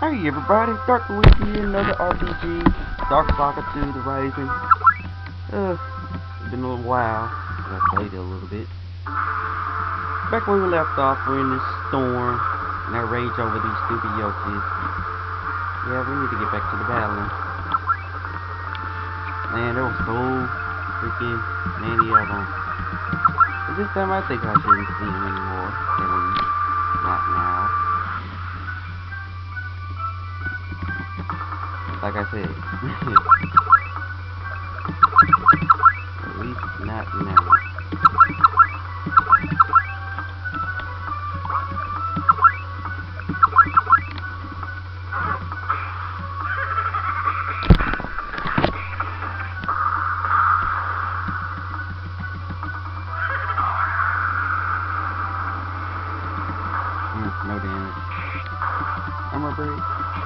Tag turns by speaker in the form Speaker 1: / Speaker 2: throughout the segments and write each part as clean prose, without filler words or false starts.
Speaker 1: Hey everybody, Dark with you, another RPG, Dark Saga 2, The Rising. It's been a little while since I played it a little bit. Back where we left off, we're in this storm, and I rage over these stupid Yoshis. Yeah, we need to get back to the battle. Man, there was so freaking many of them. But this time I think I shouldn't see them anymore, at least, not now. Like I said, at least not now. No damage. Armor break.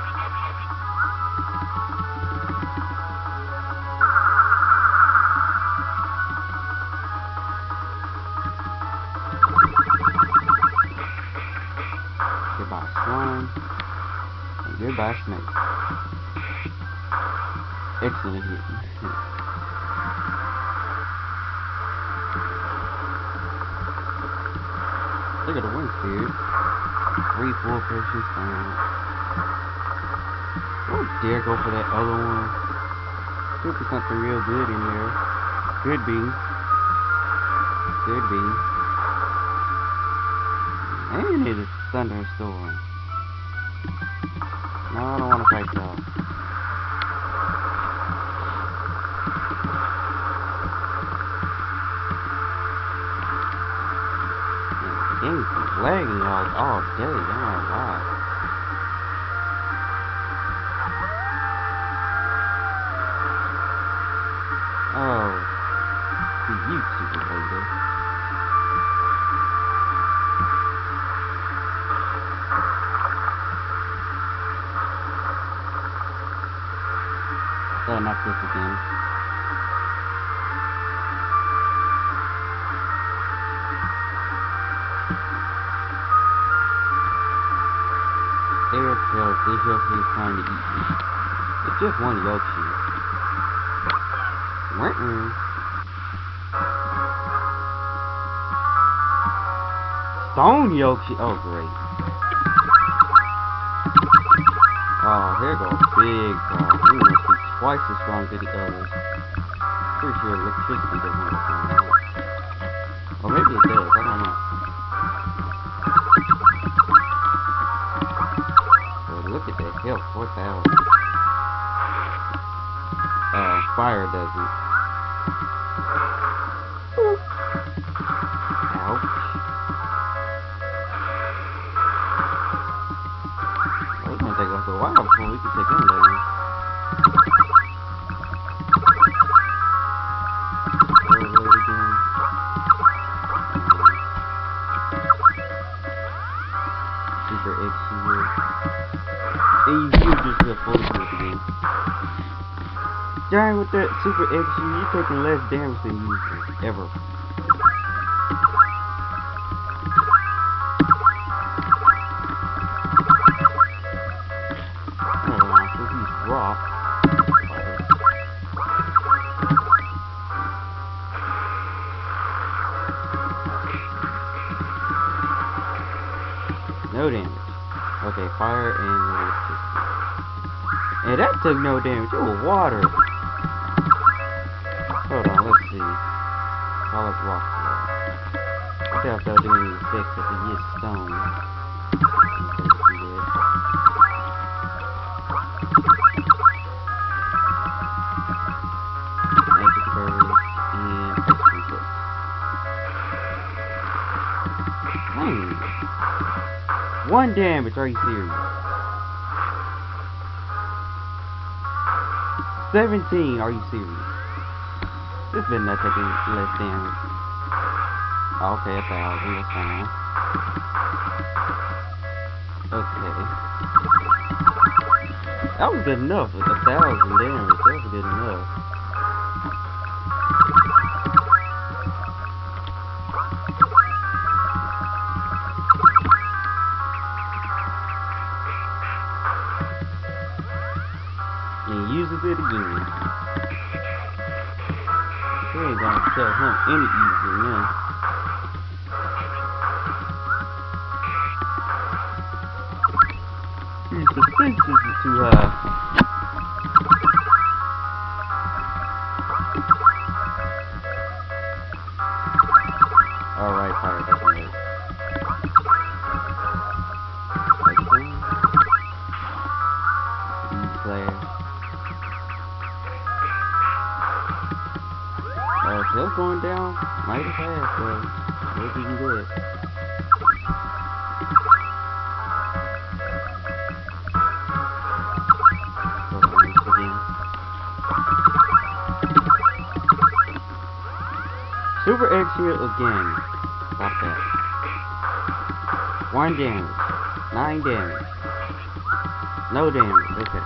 Speaker 1: Goodbye slime, and goodbye snake. Excellent hit. Look at the wind spirit. 3 full potions found. Don't dare go for that other one. Could be something real good in there. Could be. Could be. And it is thunderstorm. No, I don't want to fight y'all. The game's been lagging all day. I don't know why. Oh, the YouTuber later. Oh, not this again. Eric tells this Yoshi is trying to eat me. It's just one Yoshi. Stone Yoshi. Oh, great. Oh, here goes big dog. He must be twice as strong as the others. Pretty sure electricity doesn't work on that. Or maybe it does, I don't know. But look at that health, 4,000. Fire doesn't. Ouch. Well, it's gonna take us a while before we can take him down. Super X here. And you just feel full of it again. Dang, with that Super X, you're taking less damage than usual. Ever. Since he's dropped. No damage. Okay, fire and electricity. And that took no damage. It was water. Hold on, let's see. Solid rock slide. I doubt they'll do any effects if he gets stone. Magic bird and ice cream cup. Dang. 1 damage, are you serious? 17, are you serious? This better not taking less damage. Oh, okay, 1,000, that's fine. Okay. That was good enough. 1,000 damage, that was good enough. and uses it again. They ain't gonna tell him any easier now. His defenses is too high. Alright, fire doesn't work. Still going down mighty fast, so maybe he can do it. Super Egg Shield again. Stop that. 1 damage. 9 damage. No damage. Okay.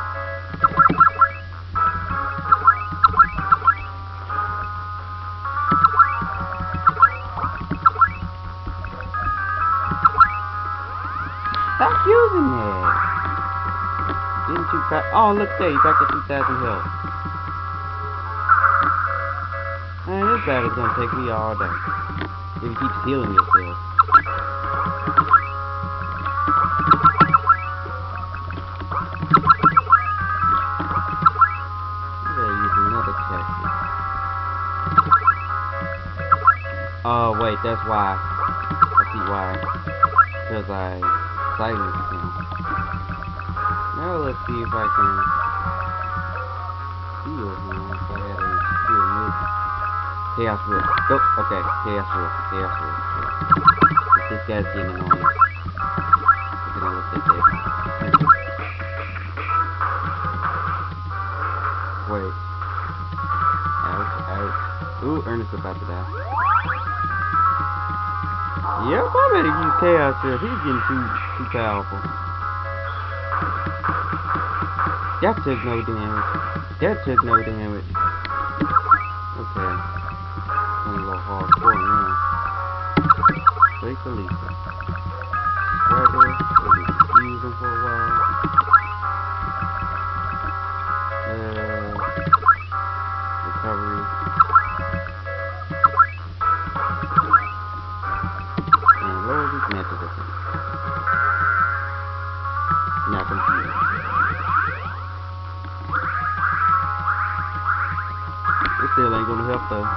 Speaker 1: Stop using that. Getting too fast. Oh, look there. You back to 2,000 health. Man, this battle's gonna take me all day. If you keep healing yourself. I gotta use another tactic. Oh, wait. That's why. I see why. Because I silenced him. Now let's see if I can heal him if I had a skill move. Chaos Whip. Go. Okay. Chaos Whip. Chaos Whip. This guy's getting annoying. We're gonna look at this. Wait. Ouch. Ouch. Ooh, Ernest's about to die. Yep, I better use Chaos Whip. He's getting too powerful. That took no damage. That took no damage. Okay. I'm a little hardcore now. Straight to Lisa. Swagger. We'll be using for a while. Recovery. And lower this magic effect. Now computer. This still ain't gonna help though.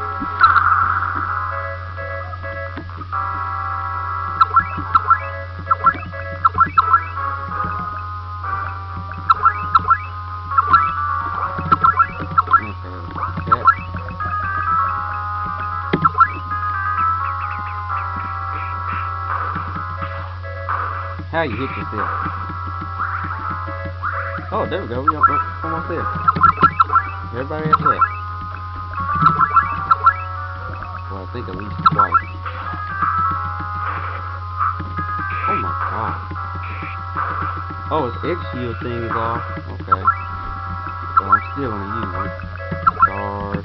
Speaker 1: How you hit yourself? Oh, there we go. We almost there. Everybody attack. Well, I think at least twice. Oh my god. Oh, his egg shield thing is off. Okay. Well, I'm still gonna use it. Guard,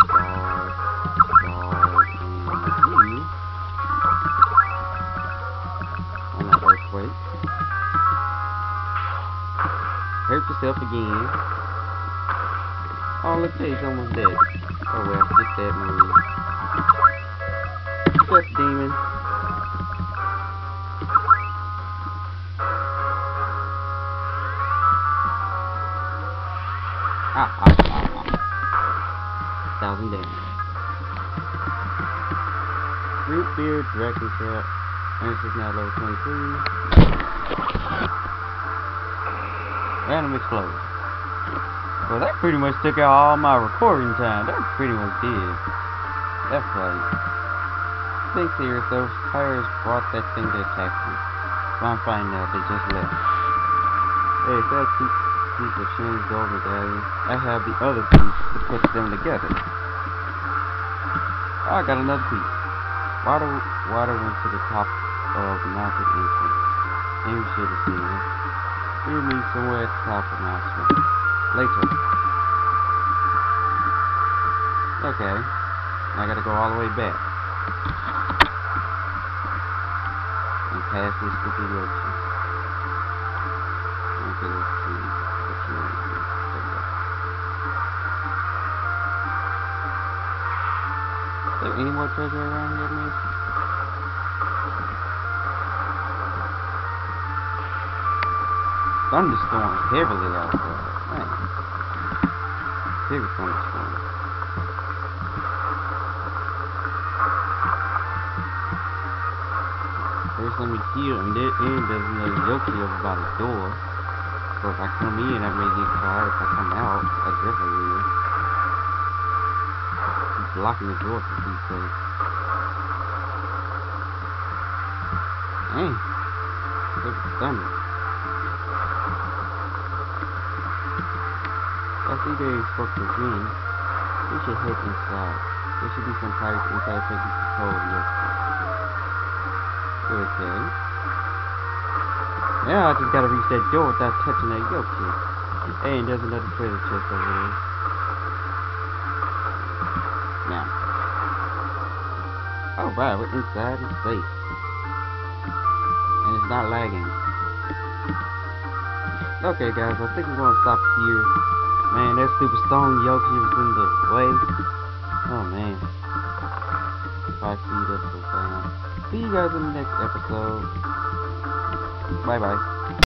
Speaker 1: and you. On that earthquake. Hurt yourself again. Oh, look, he's almost dead. Oh well, get that move. Death Demon. Ah. 1,000 damage. Root Beer, Dragon Trap. Ernest is now level 23. Random Explosion. Well, that pretty much took out all my recording time. That pretty much did. That played. Think serious though. Pirates brought that thing to attack me. So I'm finding out they just left. Hey, if that piece of Shane's gold medallion, I have the other piece to put them together. Oh, I got another piece. Water went to the top of the mountain entrance. Maybe we should have seen it. We'll meet somewhere at the top of the mountain. Later. Okay. I gotta go all the way back. And pass this stupid ocean. Okay, let's see. any more treasure around here, miss? Thunderstorms heavily outside. Man. Heavy thunderstorm. First let me hear, and there's another Yoshi over by the door. So if I come in, I may get caught. If I come out, I definitely will. He's blocking the door for these days. Dang. Look at thunder. I see they're instructed again. We should head inside. There should be some pipes inside so we can control the Yoshi. Okay. Now I just gotta reach that door without touching that Yoshi. And there's another treasure chest over there. Now. Alright, we're inside and safe. And it's not lagging. Okay guys, I think we're gonna stop here. Man, that stupid stone Yoshi was in the way. Oh man. If I speed up so fast. See you guys in the next episode. Bye bye.